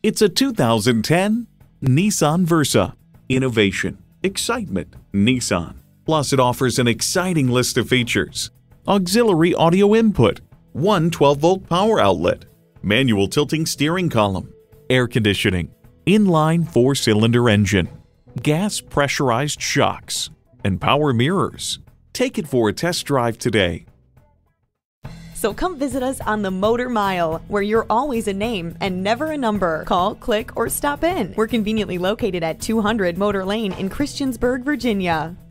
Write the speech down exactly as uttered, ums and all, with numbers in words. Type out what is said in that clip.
It's a two thousand ten Nissan Versa. Innovation, excitement, Nissan. Plus, it offers an exciting list of features. Auxiliary audio input, one twelve volt power outlet, manual tilting steering column, air conditioning, inline four-cylinder engine, gas pressurized shocks, and power mirrors. Take it for a test drive today. So come visit us on the Motor Mile, where you're always a name and never a number. Call, click, or stop in. We're conveniently located at two hundred Motor Lane in Christiansburg, Virginia.